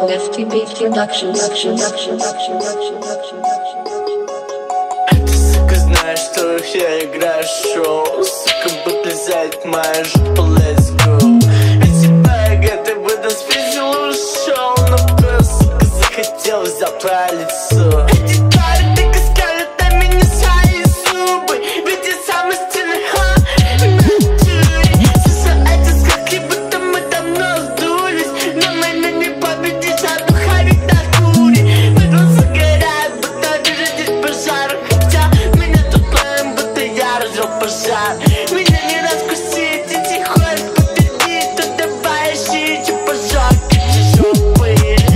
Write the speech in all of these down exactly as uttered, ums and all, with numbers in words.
эф ти би Productions. Ты, сука, знаешь, что я играю шоу. Сука, будет лизать моя жопа, let's go. Ведь тебя я где-то в этом спиздил ушел, но просто, сука, захотел взял твое лицо. Эти твари так искали на меня свои зубы, ведь я самый стильный, ха, в натуре. Слышу эти скаки, будто мы давно сдулись, но меня не победишь, а духовик на туре. Мы глаза горят, будто вижу здесь пожар, хотя меня тут плавим, будто я разжег пожар. Меня не раскусить, эти ходят по пяти, то давай ищи, чё пожарка, жопы.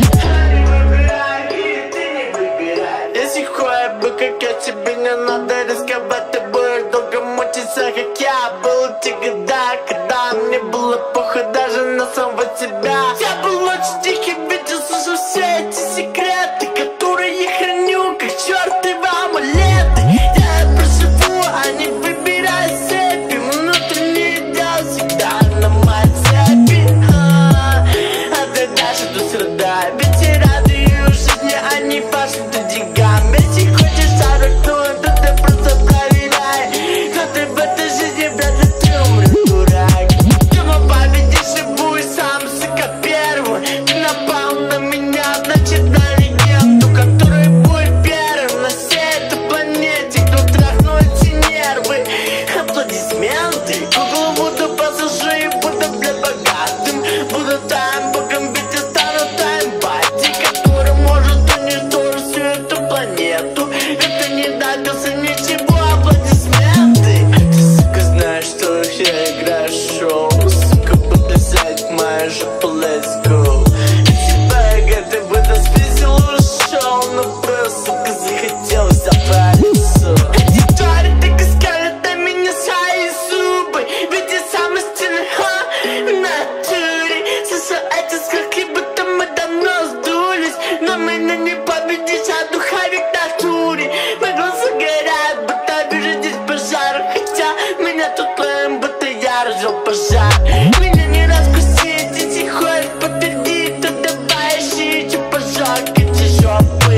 Если хуя бы, как я, тебе не надо рисковать, ты будешь долго мучиться, как я был в те года, когда мне было похуй даже на самого себя. Я был очень тихий, видел, слышал все эти секреты, которые я храню, как чертовы амулеты. Я проживу, а не выбираю цепи, внутренний идеал всегда на моей цепи. А, а ты дальше тут страдай, ведь я радую жизни, а не вашим тут деньгам. Если хочешь шарахнуть, то ты просто проверяй, но ты в этой жизни, блядь, ты умрешь, дурак. Ты победишь и будешь сам, сука, первым. Ты напал на меня, значит, на легенду, который будет первым на всей этой планете, кто трахнул эти нервы. Аплодисменты, Google буду посажу и буду, блядь, богатым. Буду твоим богом, ведь я стану твоим батей, который может уничтожить всю эту планету. Это не добился ничего, аплодисменты. Ты, сука, знаешь, что я играю шоу. Сука, подлезает моя жопа, let's go. И тебя я где-то в этом спиздил ушел, но просто, сука, захотел взять твое лицо. Эти твари так искали на меня свои зубы, ведь я самый стильный, ха, в натуре. Слышу эти скаки, будто мы давно сдулись, но меня не победишь, а духовик на туре. Мы глаза горят, будто вижу здесь пожар, хотя меня тут плавим, будто я разжег пожар. Меня не раскусить, если ходят подтвердить, то давай ищи, чё пожарка, эти жопы.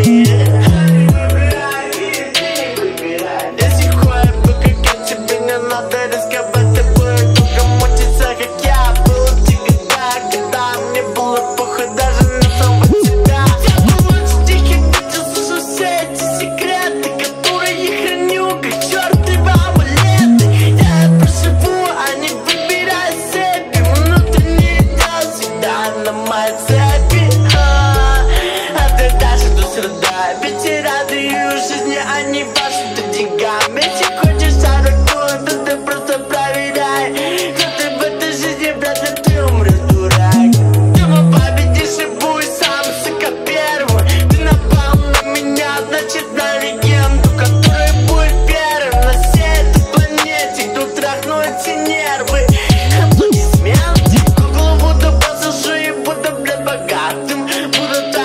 Если ходят бы, как я, тебе не надо рисковать, ты будешь долго мучиться, как я был в те года, когда мне было похуй даже на самого себя. Я был очень тихий, видел, слышал все эти секреты, которые я храню, как чертовы амулеты. Я проживу, а не выбираю цепи, внутренний идеал всегда на моей цепи. А, а ты даже тут страдай, ведь я радую жизни, а не вашим тут деньгам. Если хочешь шарахнуть, то ты просто проверяй, но ты в этой жизни, блядь, ты умрешь, дурак. Ты победишь и будешь сам, сука, первым. Ты напал на меня, значит, на легенду, который будет первым на всей этой планете, кто трахнул эти нервы. Аплодисменты, Google буду посажу и буду, блядь, богатым. Буду